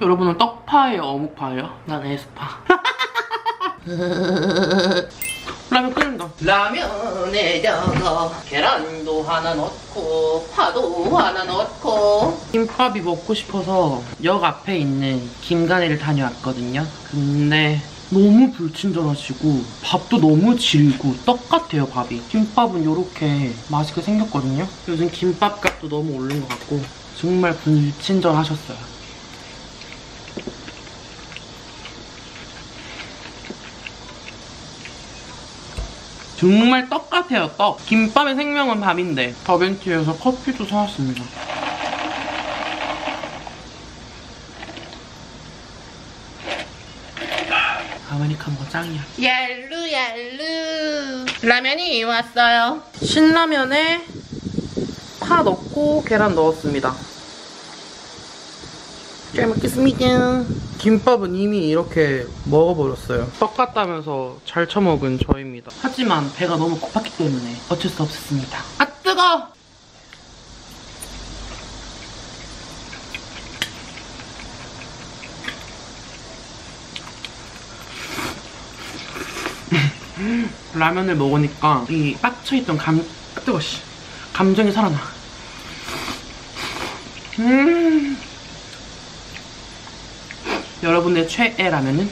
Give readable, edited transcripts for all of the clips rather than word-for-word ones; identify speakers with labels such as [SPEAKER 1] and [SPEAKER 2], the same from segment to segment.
[SPEAKER 1] 여러분은 떡파예요, 어묵파예요? 난 에스파. 라면 끓는다. 라면에 저거 계란도 하나 넣고 파도 하나 넣고. 김밥이 먹고 싶어서 역 앞에 있는 김간에를 다녀왔거든요. 근데 너무 불친절하시고 밥도 너무 질고 떡같아요, 밥이. 김밥은 이렇게 맛있게 생겼거든요. 요즘 김밥 값도 너무 오른 것 같고 정말 불친절하셨어요. 정말 떡 같아요, 떡. 김밥의 생명은 밥인데. 더벤티에서 커피도 사왔습니다. 아메리카노가 짱이야. 얄루. 라면이 왔어요. 신라면에 파 넣고 계란 넣었습니다. 잘 먹겠습니다. 김밥은 이미 이렇게 먹어버렸어요. 떡 같다면서 잘 처먹은 저입니다. 하지만 배가 너무 고팠기 때문에 어쩔 수 없었습니다. 아 뜨거! 라면을 먹으니까 이 빡쳐있던 감정이 살아나. 여러분의 최애 라면은?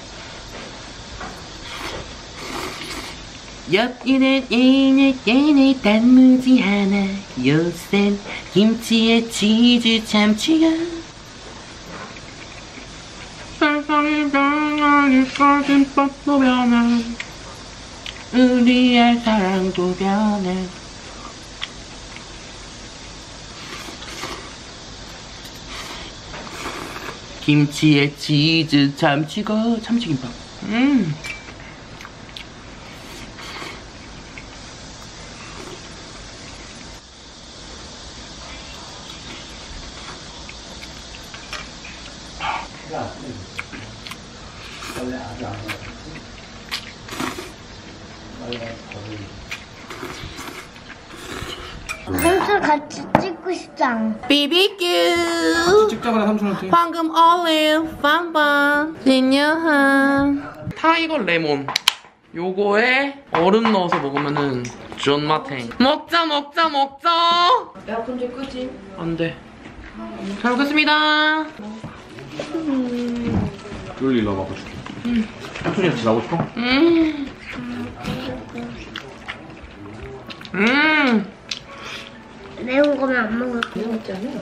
[SPEAKER 1] 엽기는 얘네 단무지 하나, 요샌 김치에 치즈 참치가. 세상이 변하니까 김밥도 변해, 우리의 사랑도 변해. 김치에 치즈 참치김밥.
[SPEAKER 2] 삼촌 같이 찍고 싶다.
[SPEAKER 1] BBQ.
[SPEAKER 3] 찍자 그래 삼촌한테.
[SPEAKER 1] 황금 올리브 빵빵 진여한 타이거 레몬. 요거에 얼음 넣어서 먹으면은 존맛탱. 먹자.
[SPEAKER 4] 야 근데 끄지?
[SPEAKER 1] 안돼. 잘 먹겠습니다.
[SPEAKER 3] 쫄리 일로 와봐 줄게. 삼촌이랑 같이 나오고 싶어?
[SPEAKER 2] 매운 거면 안 먹을 거야.
[SPEAKER 4] 먹잖아.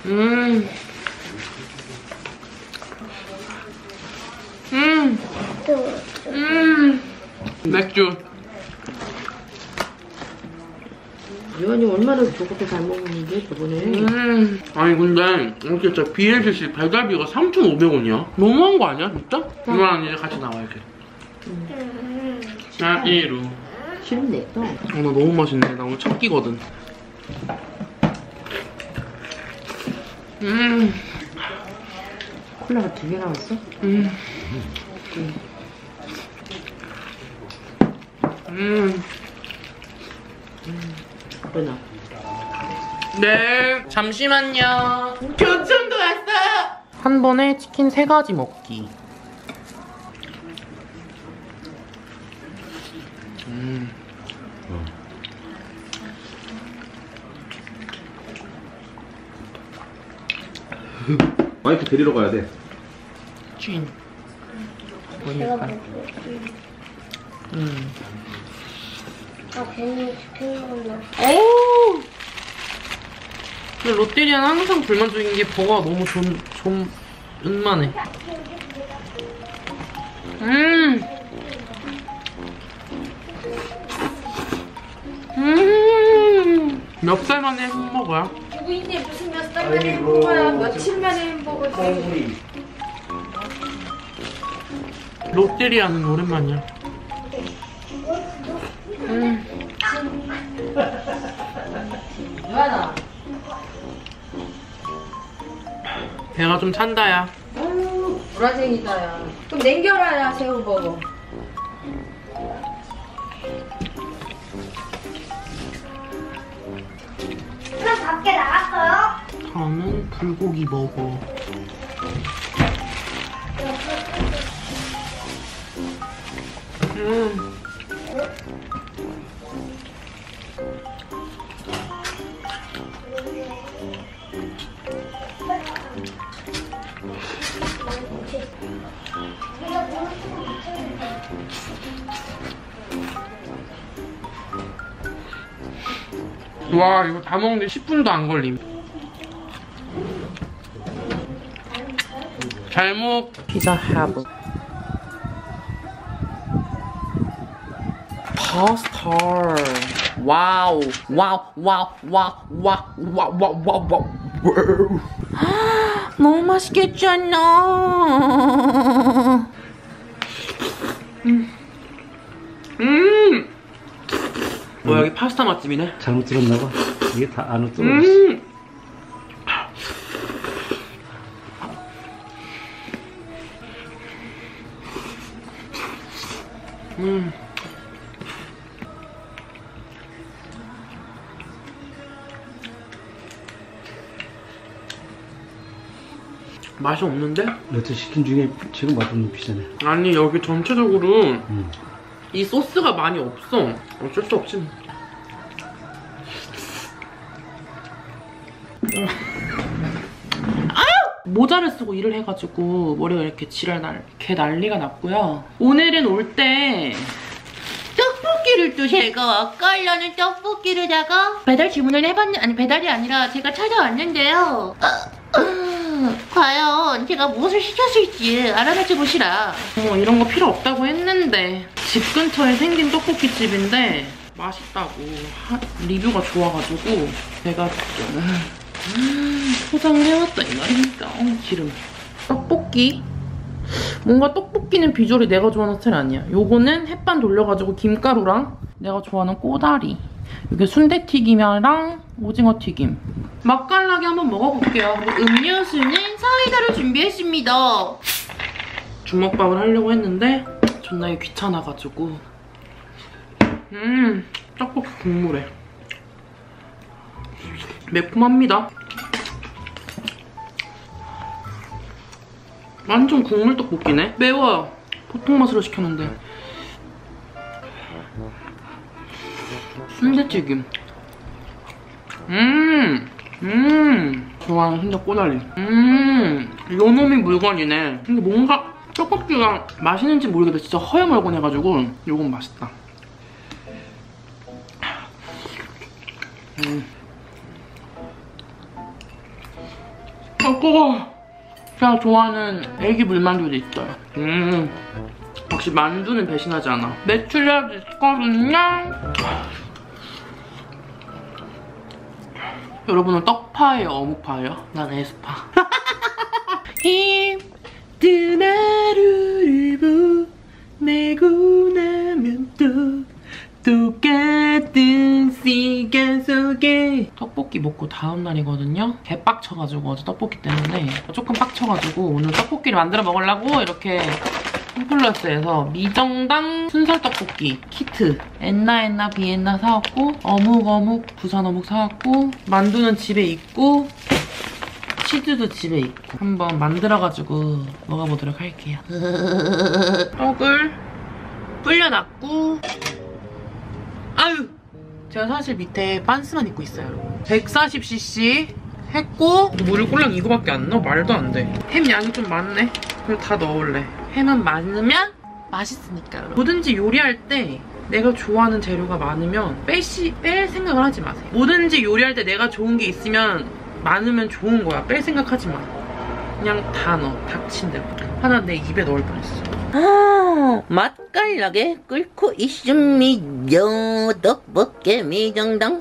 [SPEAKER 1] 맥주.
[SPEAKER 4] 유한이 얼마나 저것도 잘 먹는데 저번에.
[SPEAKER 1] 아니 근데 이렇게 진짜 BLCC 배달비가 3,500원이야? 너무한 거 아니야 진짜? 이거랑 이제 같이 나와 이렇게. 샤이루.
[SPEAKER 4] 싫은데 또.
[SPEAKER 1] 나 너무 맛있네. 나 오늘 첫 끼거든.
[SPEAKER 4] 콜라가 2개 나왔어? 그러나.
[SPEAKER 1] 네, 잠시만요. 교촌도 왔어요. 한 번에 치킨 3가지 먹기.
[SPEAKER 3] 와이프 데리러 가야 돼.
[SPEAKER 1] 찐.
[SPEAKER 2] 내가
[SPEAKER 1] 보니까.
[SPEAKER 2] 먹을게. 아 괜히 시킨 거나.
[SPEAKER 1] 오! 근데 롯데리아는 항상 불만족인 게 버거가 너무 좀 은만해. 몇 살 만에 햄버거야?
[SPEAKER 4] 누구인데 무슨 몇 살 만에 햄버거야? 며칠 만에 햄버거지.
[SPEAKER 1] 롯데리아는 오랜만이야.
[SPEAKER 4] 유한아.
[SPEAKER 1] 배가 좀 찬다야.
[SPEAKER 4] 불화쟁이다 야. 그럼 냉겨라야 새우버거.
[SPEAKER 2] 그럼 밖에 나갔어요?
[SPEAKER 1] 저는 불고기 먹어. 와, 이거 다 먹는데 10분도 안 걸림. 잘 먹. 피자 하브. 파스타. 와우. 와우. 와우. 와우. 와우. 와우. 와우. 와우. 와우. 너무 맛있겠잖아. 여기 파스타 맛집이네.
[SPEAKER 3] 잘못 들었나봐. 이게 다 안으로 들어갔어.
[SPEAKER 1] 맛이 없는데?
[SPEAKER 3] 여태 시킨 중에 지금 맛없는 피자네.
[SPEAKER 1] 아니, 여기 전체적으로 이 소스가 많이 없어. 어쩔 수 없지. 모자를 쓰고 일을 해가지고 머리가 이렇게 개 난리가 났고요. 오늘은 올 때 떡볶이를 또 제가 깔라는 떡볶이를다가 배달 주문을 해봤는데, 아니 배달이 아니라 제가 찾아왔는데요. 과연 제가 무엇을 시켰을지 알아맞혀 보시라. 이런 거 필요 없다고 했는데 집 근처에 생긴 떡볶이 집인데 맛있다고 리뷰가 좋아가지고 제가 포장해왔다 이 말입니다. 기름. 떡볶이. 뭔가 떡볶이는 비주얼이 내가 좋아하는 스타일 아니야. 요거는 햇반 돌려가지고 김가루랑 내가 좋아하는 꼬다리. 이게 순대튀김이랑 오징어튀김. 맛깔나게 한번 먹어볼게요. 음료수는 사이다를 준비했습니다. 주먹밥을 하려고 했는데 존나 귀찮아가지고. 떡볶이 국물에 매콤합니다. 완전 국물 떡볶이네. 매워요. 보통 맛으로 시켰는데. 순대튀김. 좋아하는 순대 꼬다리. 요놈이 물건이네. 근데 뭔가 떡볶이가 맛있는지 모르겠다. 진짜 허여멀건해가지고 요건 맛있다. 뜨거워. 제가 좋아하는 애기 물만두도 있어요. 역시 만두는 배신하지 않아. 매출력 있거든요. 여러분은 떡파예요, 어묵파예요? 난 에스파. 힘든 하루를 보내고 나면 또 똑같은 시간 속에. 떡볶이 먹고 다음 날이거든요. 개빡쳐가지고 어제 떡볶이 때문에 조금 빡쳐가지고 오늘 떡볶이를 만들어 먹으려고 이렇게 홈플러스에서 미정당 순살 떡볶이 키트 엔나 비엔나 사왔고, 어묵 부산 어묵 사왔고, 만두는 집에 있고 치즈도 집에 있고 한번 만들어가지고 먹어보도록 할게요. 떡을 불려놨고, 아유! 제가 사실 밑에 빤스만 입고 있어요. 140cc 했고, 물을 꼴랑 이거밖에 안 넣어? 말도 안 돼. 햄 양이 좀 많네? 그래서 다 넣을래. 햄은 많으면 맛있으니까. 뭐든지 요리할 때 내가 좋아하는 재료가 많으면 뺄 생각을 하지 마세요. 뭐든지 요리할 때 내가 좋은 게 있으면 많으면 좋은 거야. 뺄 생각하지 마. 그냥 다 넣어. 닥친 대로. 하나 내 입에 넣을 뻔했어. 맛깔나게 끓고 있습니다. 떡볶이 미정당.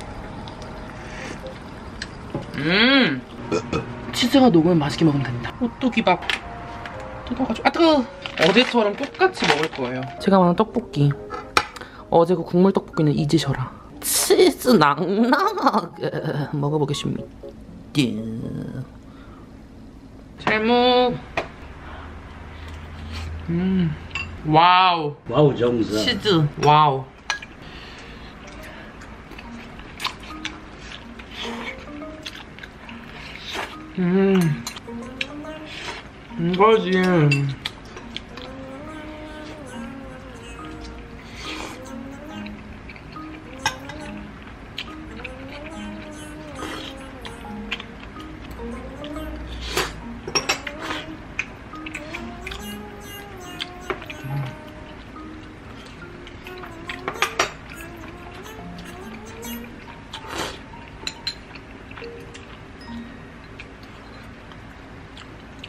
[SPEAKER 1] 치즈가 녹으면 맛있게 먹으면 된다. 오뚜기밥 뜯어가지고, 아 뜨거워. 어제처럼 똑같이 먹을 거예요. 제가 말한 떡볶이, 어제 그 국물 떡볶이는 잊으셔라. 치즈 낭낭하게 먹어보겠습니다. 제목. 와우.
[SPEAKER 3] 와우 정사.
[SPEAKER 1] 치즈. 와우. 이거지.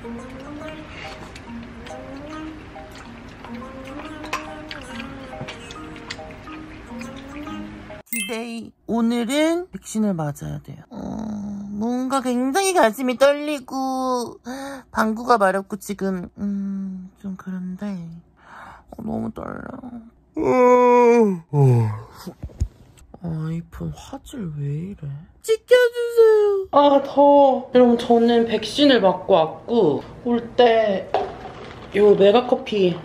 [SPEAKER 1] 디데이. 오늘은 백신을 맞아야 돼요. 뭔가 굉장히 가슴이 떨리고 방구가 마렵고 지금 좀 그런데 너무 떨려. 아이폰 화질 왜 이래? 지켜주세요. 아 더워. 여러분 저는 백신을 맞고 왔고 올 때 요 메가커피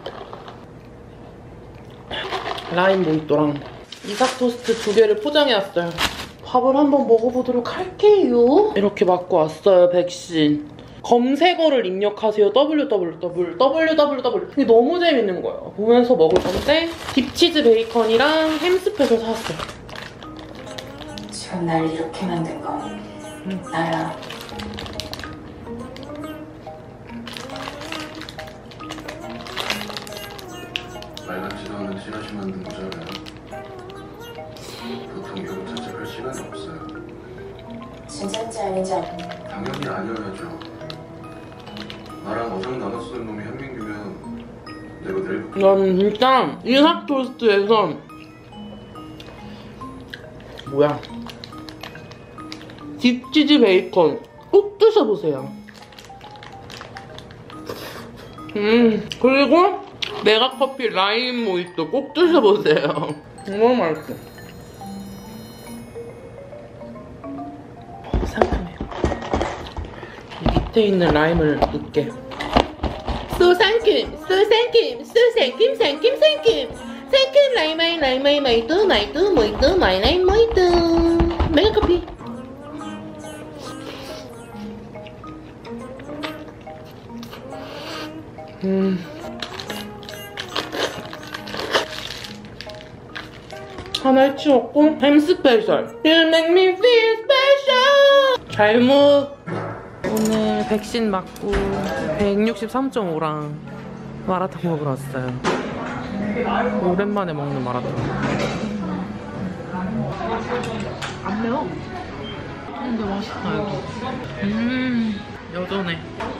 [SPEAKER 1] 라임 모히또랑 이삭 토스트 2개를 포장해왔어요. 밥을 한번 먹어보도록 할게요. 이렇게 맞고 왔어요, 백신. 검색어를 입력하세요. www. 이게 너무 재밌는 거예요. 보면서 먹을 건데 딥치즈 베이컨이랑 햄스팻을 사왔어요.
[SPEAKER 5] 지금 날 이렇게 만든 건 나야.
[SPEAKER 6] 말 같지도 않은 찌라시 만든 거잖아요. 보통 이거 자책할 시간이 없어요.
[SPEAKER 5] 진짜인지 아닌지
[SPEAKER 6] 당연히 아니어야죠. 나랑 어장 나눠 쓰는 놈이 현민규면 내가 내일
[SPEAKER 1] 난 진짜 이삭 토스트에서 뭐야 딥치즈 베이컨 꼭 드셔보세요. 그리고 메가커피 라임 모히또 꼭 드셔보세요. 너무 맛있어. 상큼해요. 이 밑에 있는 라임을 넣을게. 소상큼 라임 모히또 마이 라임 모히또 메가커피. 하나 해치웠고 햄 스페셜. You make me feel special. 잘못. 오늘 백신 맞고 163.5랑 마라탕 먹으러 왔어요. 오랜만에 먹는 마라탕. 안 매워. 근데 맛있다 여기. 여전해.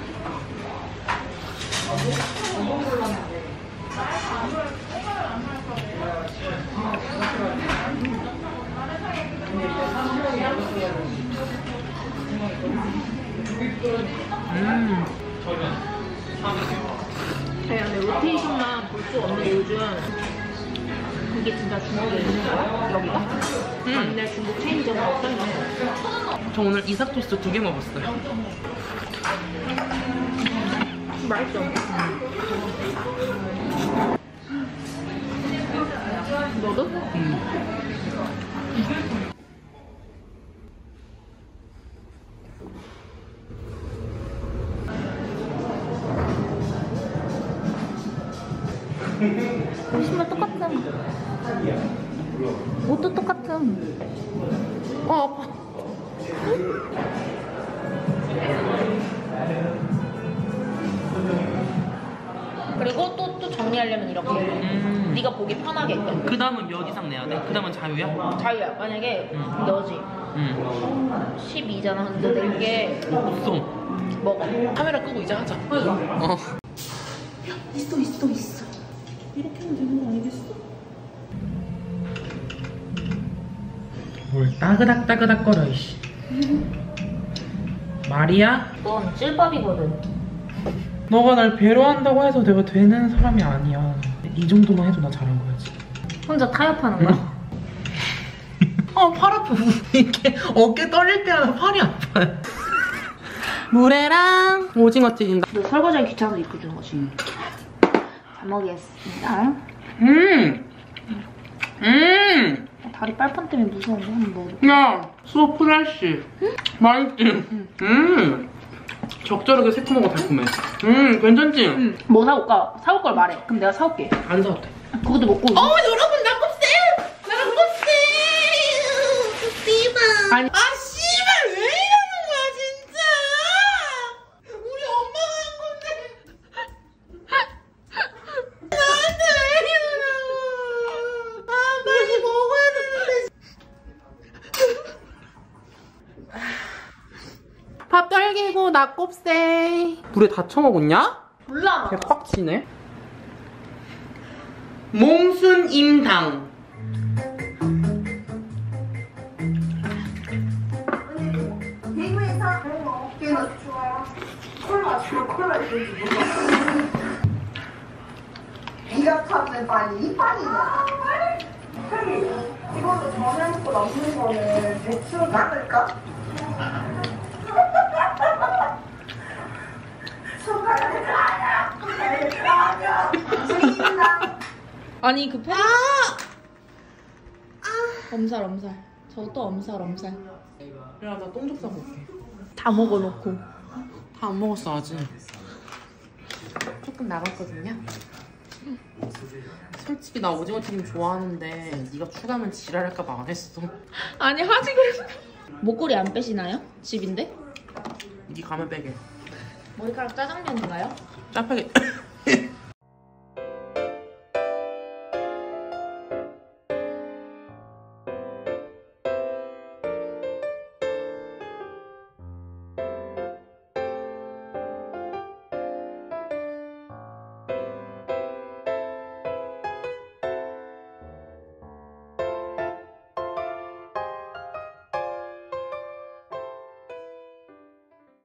[SPEAKER 4] 근데 로테이션만 볼 수 없는 요즘 이게 진짜 중국에 있는 거야? 여기가? 맨날 중국 체인점으로 없던 거.
[SPEAKER 1] 저 오늘 이삭 토스트 2개 먹었어요.
[SPEAKER 4] 맛있어. 너도?
[SPEAKER 2] 신발 똑같음. 옷도 똑같음.
[SPEAKER 1] 아파.
[SPEAKER 4] 그리고 또 정리하려면 이렇게 네가 보기 편하게끔.
[SPEAKER 1] 그 다음은 몇 이상 내야 돼? 그 다음은 자유야?
[SPEAKER 4] 자유야. 만약에 너지 12잖아. 근데 낸게
[SPEAKER 1] 없어.
[SPEAKER 4] 먹어.
[SPEAKER 1] 카메라 끄고 이제 하자.
[SPEAKER 4] 있어.
[SPEAKER 1] 이렇게 하면 되는 거 아니겠어? 뭘 따그닥거려 이씨. 말이야?
[SPEAKER 4] 넌 찔밥이거든.
[SPEAKER 1] 너가 날 배려한다고 해서 내가 되는 사람이 아니야. 이 정도만 해도 나 잘한 거야지.
[SPEAKER 4] 혼자 타협하는 거야?
[SPEAKER 1] 팔 아파. 이렇게 어깨 떨릴 때마다 팔이 아파요. 물회랑 오징어 튀긴다.
[SPEAKER 4] 너 설거지하기 귀찮아서 입고 주는 거지. 잘 먹겠습니다. 다리 빨판 때문에 무서운데 한번 먹어볼게.
[SPEAKER 1] 야, 수업 프레쉬. 맛있지? 적절하게 새콤하고 달콤해. 괜찮지?
[SPEAKER 4] 뭐 사올까? 사올 걸 말해. 그럼 내가 사올게.
[SPEAKER 1] 안 사도 돼.
[SPEAKER 4] 그것도 먹고.
[SPEAKER 1] 여러분, 나 곱셈! 씨발!
[SPEAKER 4] 아니.
[SPEAKER 1] 씨발, 왜 이러는 거야, 진짜! 우리 엄마가 한 건데. 나한테 왜 이러냐고. 빨리 먹어야 되는데. 밥 떨기고 낙곱새. 물에 다 처먹었냐?
[SPEAKER 4] 몰라.
[SPEAKER 1] 배 꽉 치네. 몽순임당.
[SPEAKER 7] 네가 찾는 빨리 이빨이냐? 이걸로 전에 먹고 남는 거는 대충 나을까?
[SPEAKER 4] 아니 그 팬. 엄살. 저 또 엄살.
[SPEAKER 1] 야, 나 똥 좀 싸고 올게.
[SPEAKER 4] 다 먹어놓고.
[SPEAKER 1] 다 안 먹었어, 아직. 조금 남았거든요. 솔직히 나 오징어 튀김 좋아하는데 네가 추가하면 지랄할까봐 안 했어.
[SPEAKER 4] 아니 하지 그랬어. 목걸이 안 빼시나요? 집인데?
[SPEAKER 1] 네 가면 빼게.
[SPEAKER 4] 머리카락 짜장면인가요?
[SPEAKER 1] 짜파게